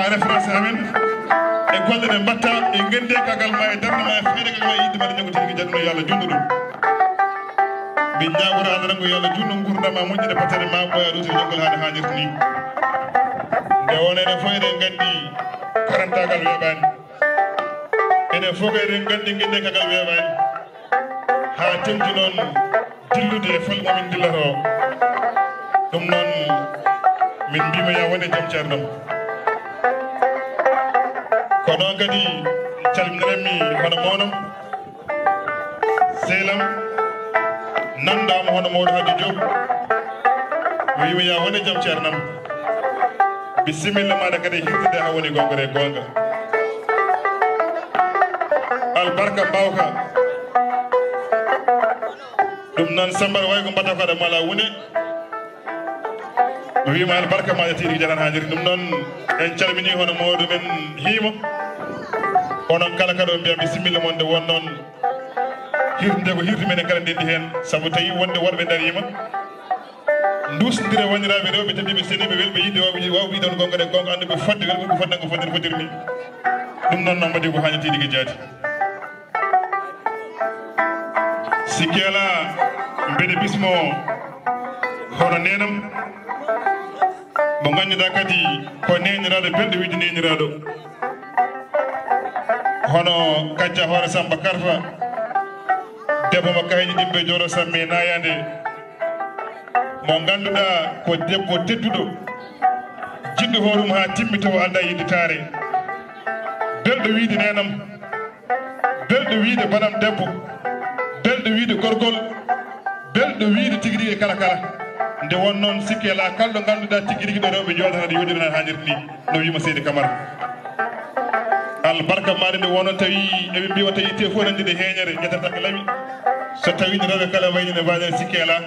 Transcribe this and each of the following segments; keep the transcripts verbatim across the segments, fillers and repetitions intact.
référence amen e golle ɗe mbatta e gande kagal ma e darde ma e feeɗegal ma e yidde maɗa ñagotirgui jadduno yo Allah jundu ɗum min ñagoro Allah rango yo Allah jundu gurdama moƴƴude battane ma ɓoya ɗo to ñaggol haade hannirta ni nde won enen fof eɗen gandi karantagal weeɓani enen fof eɗen gandi gande kagal weeɓani ha temti noon dillude e fol momin dilloto ɗum noon min mbima ya wone joom ceernam ko noon kadi calminiranmi hono monom sehlam nandama hono mawɗo Hady Diop wima ya wone joom ceernam bisimilla maɗa kadi hirtude ha woni gonga e gonga albarka mbawka ɗum noon Samba way ko mbaɗa koɗa mala wune wima albarka maɗa tiɗi jaran ha jeri ɗum noon en calmini hono mawɗo men hiimo onon kala kadi o mbiya bisimilla moon nde won noon hirtude ko hirtu men e kala ndenndi hen saabu tawi wonde worɓe darima dusdire woniraɓe rewɓe tadiɓe seniɓe welɓe yidde waw wiide on gonga ɗe gonga anduɓe fodde welɓe ko fodde ko fodde fodir ni ɗum noon noon mbaɗi ko hannitiɗi ko jaati sikki ala mbeɗe bismo hono nenam mo ganduɗa kadi ko neniraɗo belɗo wiide neniraɗo hono kacca hoore Samba Karfa debbo mo kayni ɗimɓe joro samme nayande mo ganduɗa ko debbo tedduɗo jiɗɗo horum ha timmito anda yidditare belɗo wiide nenam belɗo wiide banam debbo belɗo wiide gorgol belɗo wiide tigui rigui kala kala nde won noon sikki ala kalɗo ganduɗa tigui rigui ɗo rewɓe jodata ɗo yoɗirana hannirta ni no wima Seydi Camara albarka maɗe nde wono tawi eɓe mbi o tawi te fof nandiɗe heeñere ƴettata ko lawi so tawi ne rewɓe kala wayni ne mbaɗen sikki ala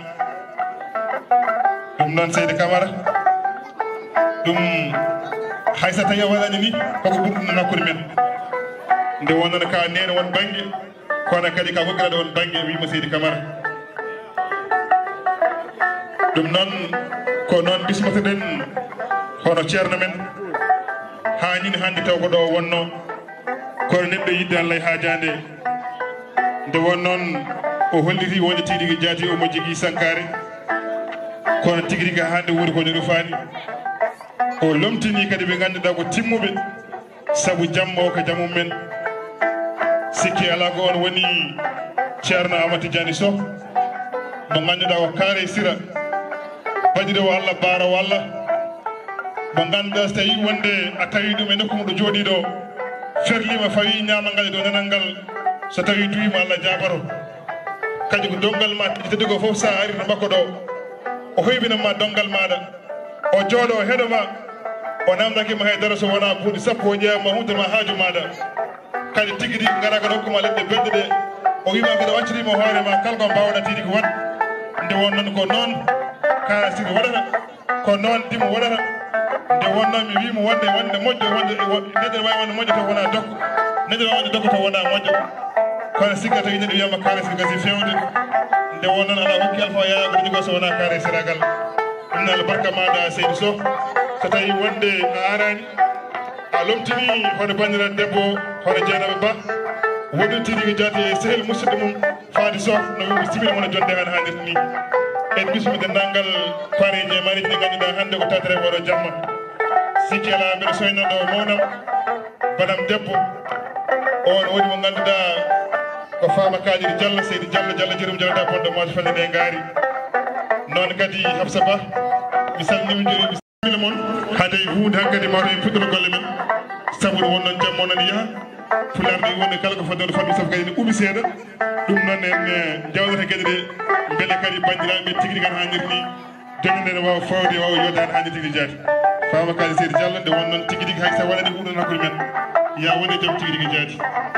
ɗum noon Seydi Camara ɗum hayso tawi a waɗani ni koko ɓurɗuno nakkude men nde wonnono ka nene won banggue kono kadi ka hokkiraɗo on banggue wima Seydi Camara ɗum noon ko noon bismotoɗen hono ceerno men hañini hannde taw ko ɗo wonno kono neɗɗo yidde Allah e haajande nde won noon o holliti wonde tigui rigui jaati omo jogui sankare kono tigui rigui hande wuuri ko rufani o lomtini kadi ɓe ganduɗa ko timmuɓe saabu jamma o ko jammum men sikki ala ko on woni ceerno Amadou Tidiani Sow mo ganduɗa ko kaare sira baɗiɗo Allah baaro Allah mo ganduɗa so tawi wonde a tawi ɗum e nokku mo ɗo jooɗi ɗo ferlima fawi ñamal ngal e dow nanal ngal so tawi duwima Allah jabaro kadi ko dongal ma teddi ko foof sa ari to makko ɗo o hoybinama dongal maɗa o jooɗo o heeɗoma o namdakima haydara so wona buuɗi sappo o ƴeewma humdema haaju maɗa kadi tigui rigui gara kadi hokkuma leɗɗe belɗe ɗe o wima mbiɗa waccitima hoorema kala ko mbawɗa tiɗi ko wat nde won noon ko noon kala siri waɗata ko noon dimo waɗata nde wonnoon mi wimo wonde wonde moƴƴo wonde neɗɗo wawi wonde moƴƴo taw wona dokko neɗɗo wawi wonde dokko taw wona moƴƴo kono sikka tawi neɗɗo wiyama kaare siri gasi fewde nde wonnoon ala hokki alpha yaya ko jogo so wona kaare siragal ɗum noon barka maɗa Seydou Sow so tawi wonde a arani a lomtini hono bandiraɗo debbo hono Dieynaba Ba woɗɗo tiɗi jaati e sehel musidɗo mum Fady Sow no wimi simina mono jonde han hannirta ni en bismi denndangal pareji e mariji ɗi ganduɗa hannde ko tatere oɗo jamma sikki ala mbiɗa soynoɗo mawnam banam debbo on woni mo ganduɗa ko Fama Kadiri Diallo Seydi Diallo Diallo jerum jalata bonɗo moto fande nde gaari noon kadi Habsa Ba mi salmini joni bisimilla moon haade hunde hankkadi mawɗo en puɗɗoro golle men sabu won noon jamma noon yaaha fularde wonde kala ko fodde fadde sabu kadi ne ɓuumi seeɗa ɗum noon en jawdata gueɗe ɗe beele kadi bandiraɓe tigui rigui han hannirta ni jonde nde wawa fawde wawa yodde han hannde tigui jaati Fama Kadi Seydi Diallo nde won noon tigui rigui hayso waɗani huuɗon hakkude men ya woni joom tigui rigui jaati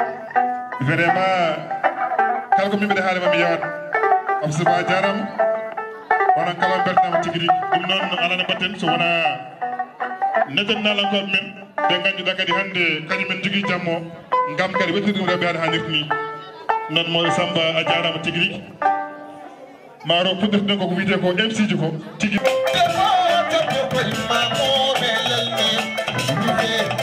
vraiment kala ko mimɓeɗe haale mami yawat Habsa Ba jarama onon kala beltanama tigui rigui ɗum noon alano mbatten so wona neɗɗennalankoɓe men ɓe ganduɗa kadi hannde kañumen jogui jammo gam kadi wettude ɗum rewɓe haade hannirta ni noon mawɗo Samba a jarama tigui rigui maro puɗɗirten koko wiyete ko M C ji ko tigui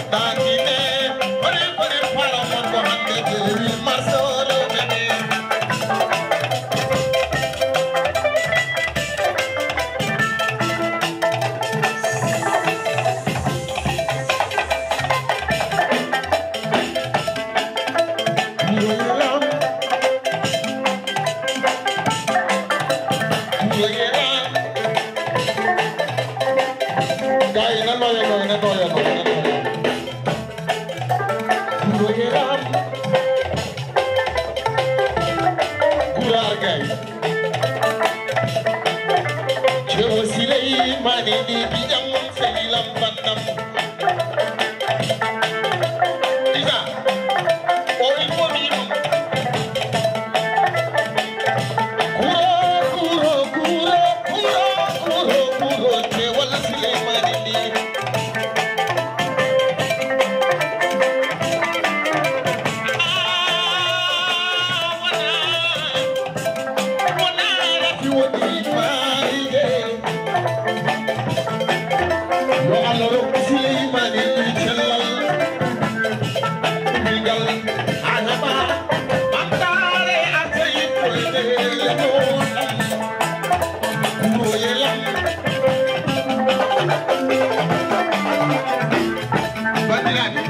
darade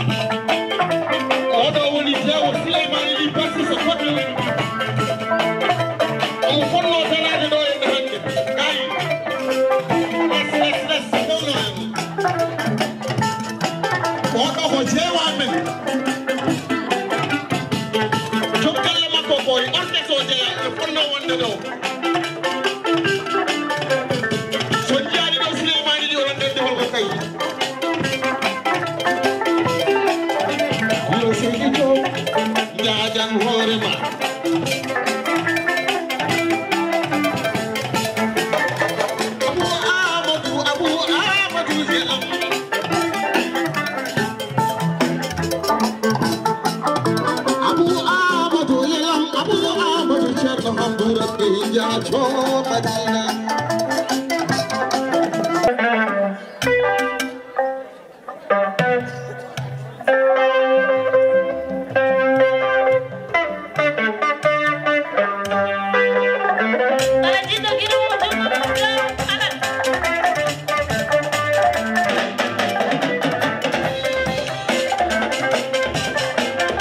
oɗo woni jewo Souleymane Ly Bassi so fotno omo fonno darade ɗo e hande gayi les les les fowno en oɗo ko jeewa men joggalle makko koye orɗe so jeeya e fonno wonde ɗo so jiyaɗi ɗo Souleymane Ly oɗon ɗende holko kayi yo seydi to jaajan hoorema Abou Amadou Abou Amadou jeelam Abou Amadou yelam Abou Amadou Ceerno Hamdou Rabbi jaato Madina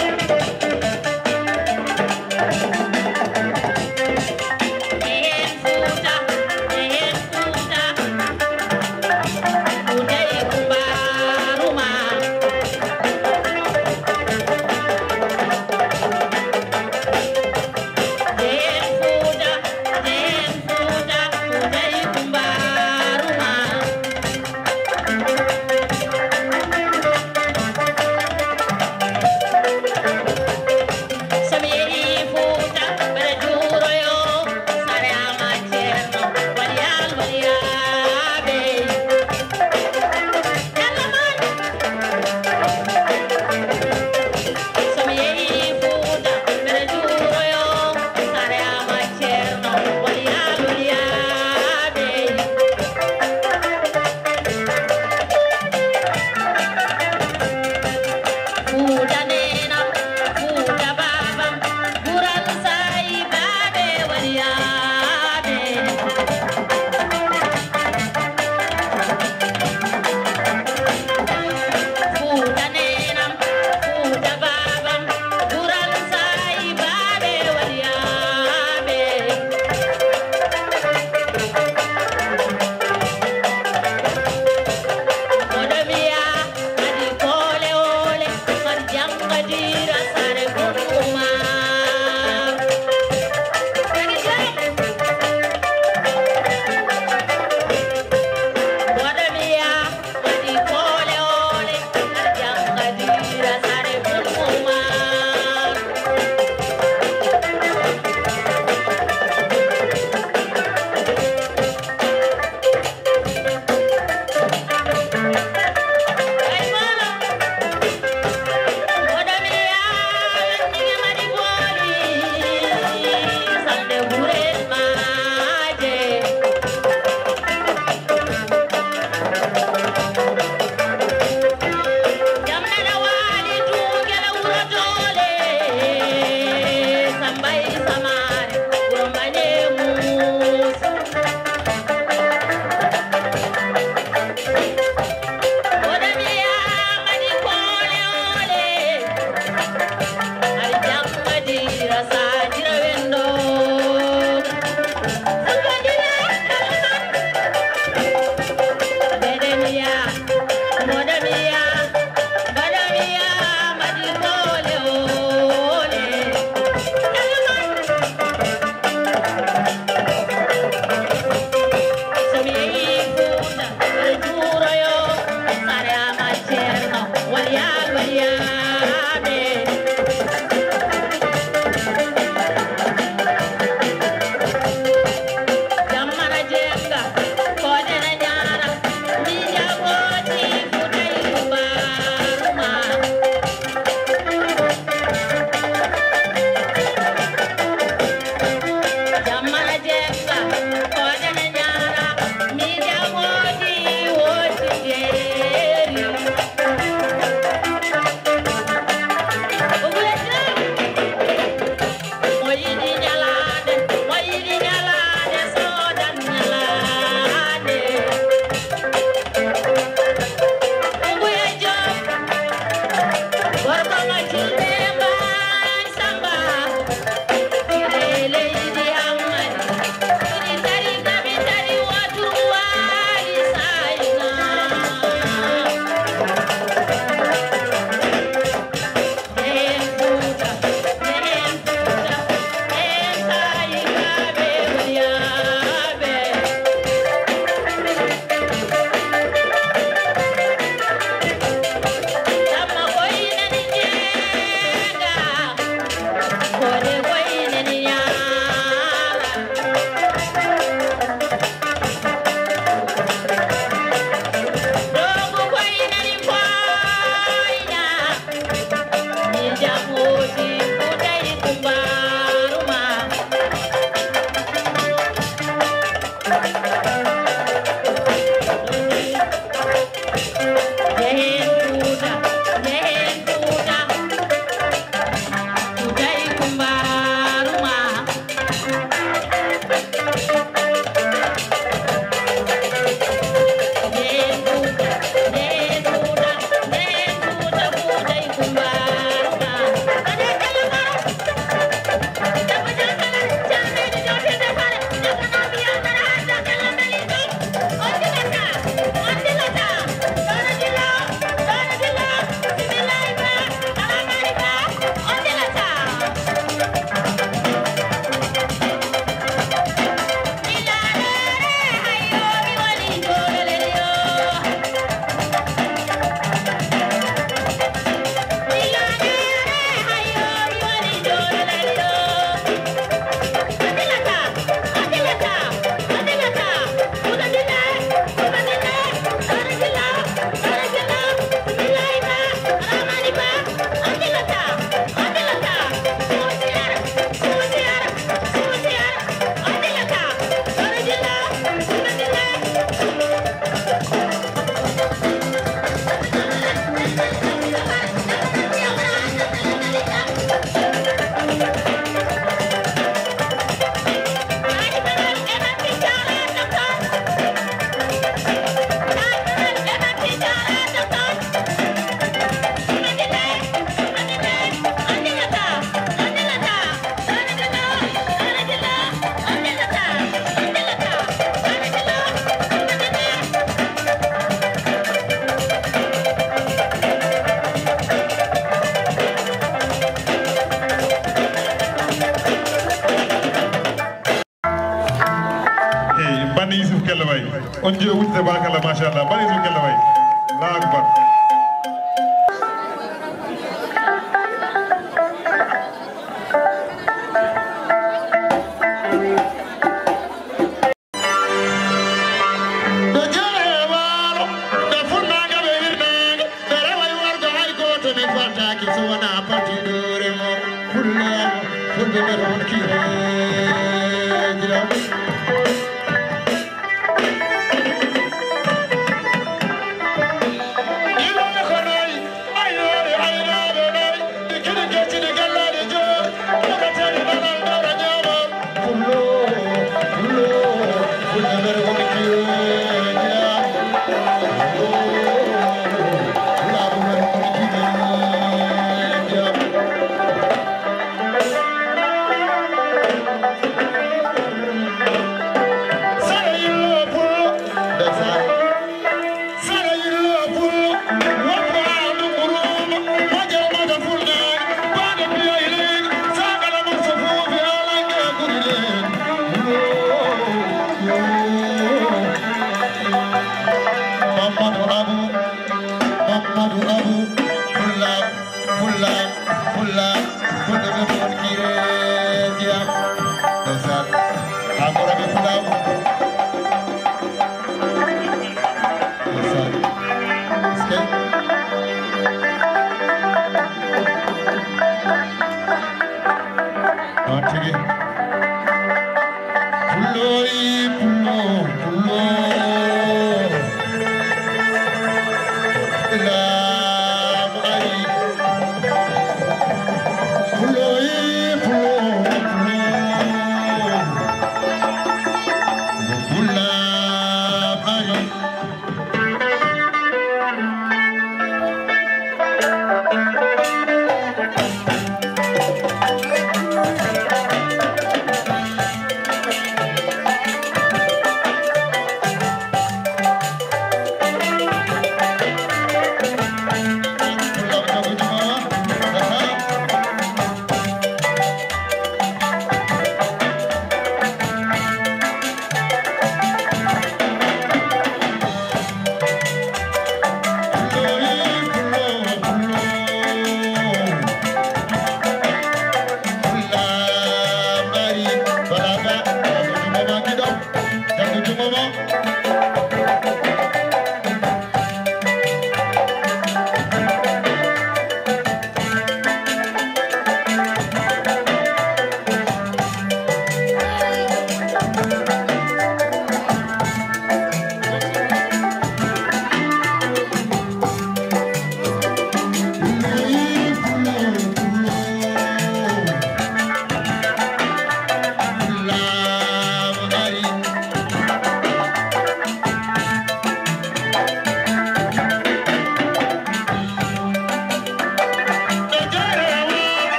Yes. tabarakallah ma sha Allah bari su kella way Allahu akbar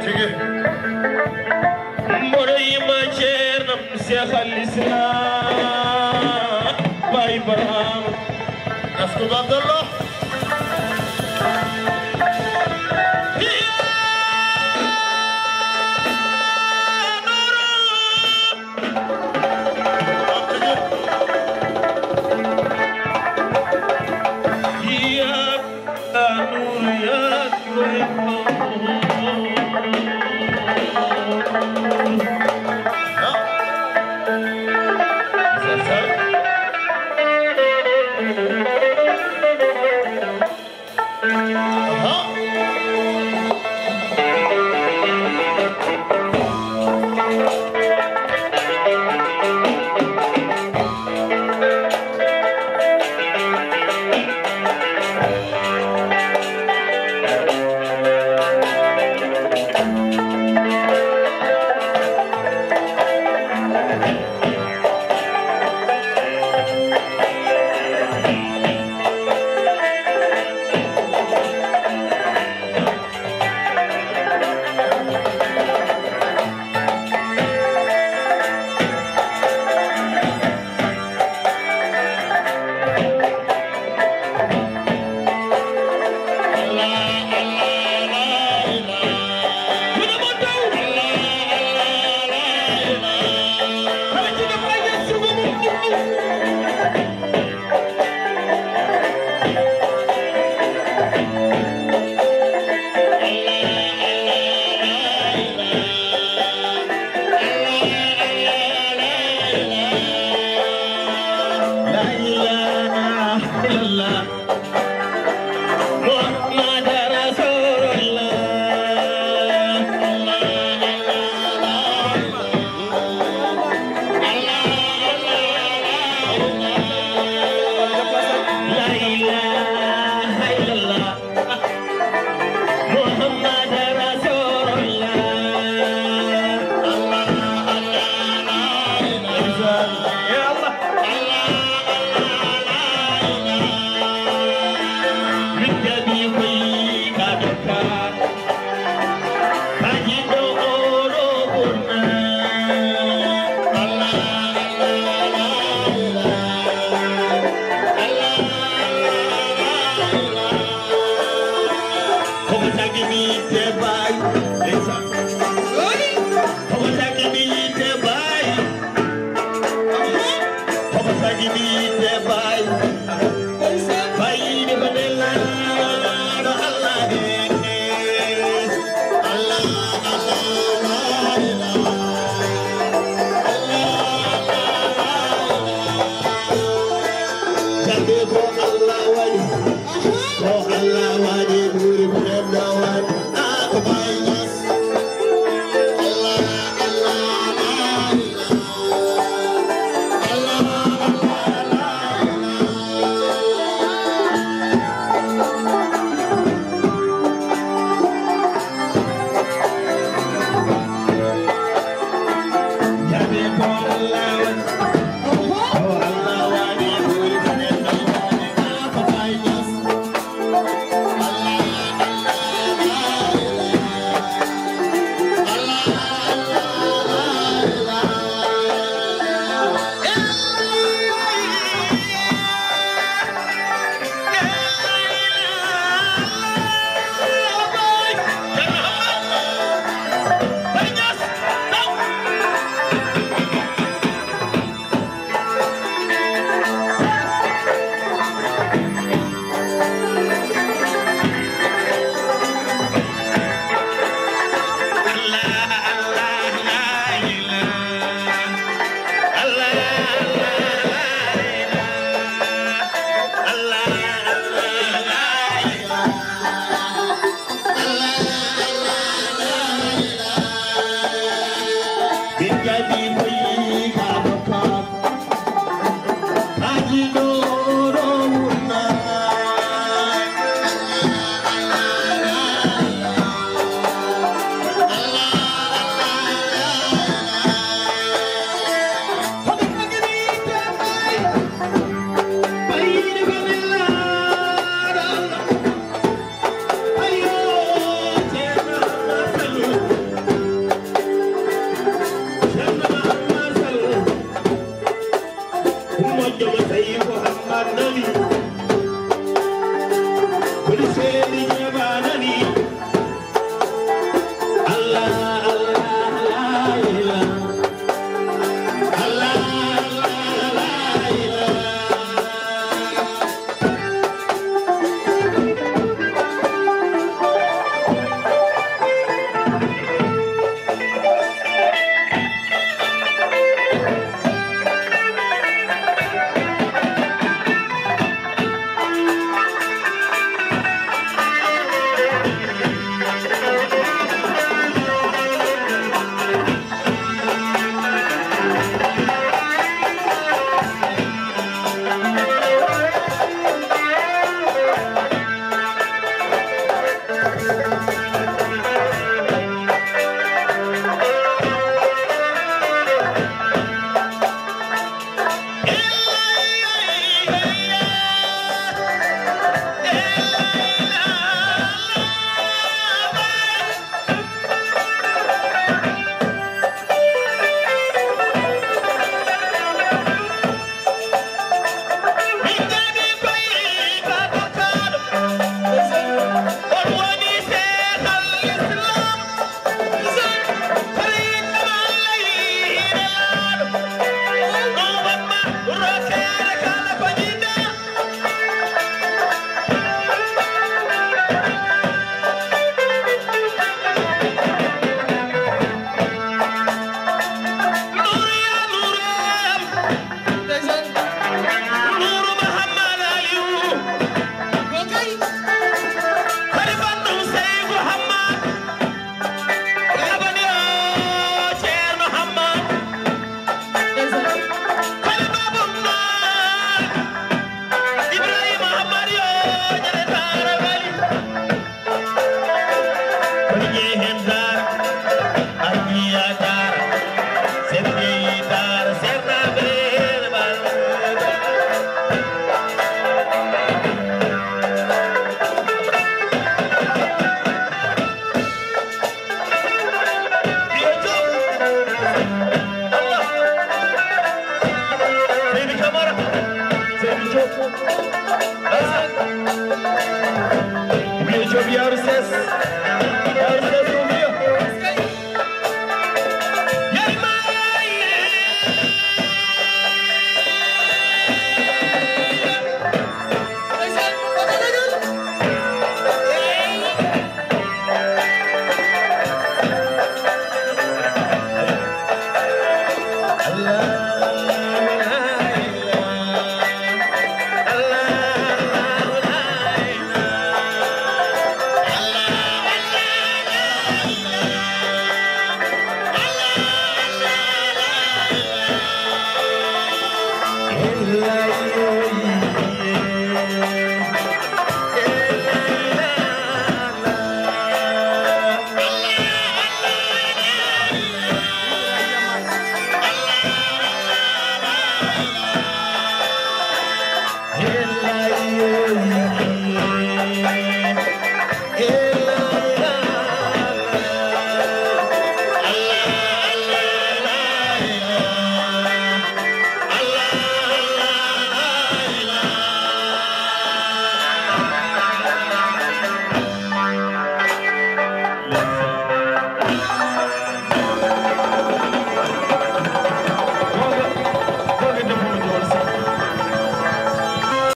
مري ما شيرنا مسيخ الإسلام باي برام نسكت عبد الله Allah